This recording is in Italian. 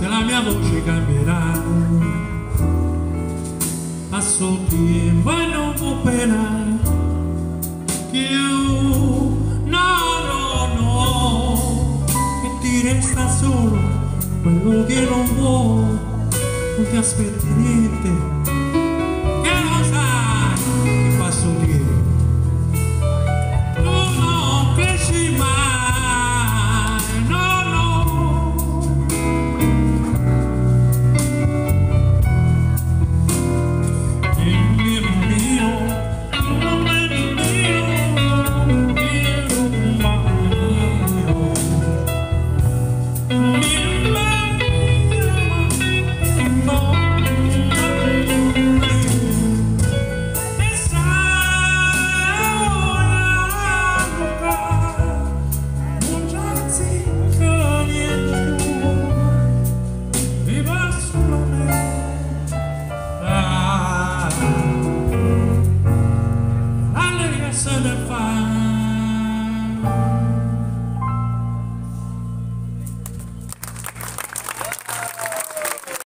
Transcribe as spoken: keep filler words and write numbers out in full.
se la mia voce cambierà. Passo il tempo e non può pena che io, no, no, no, e ti resta solo quello che non vuoi, non ti aspetti niente.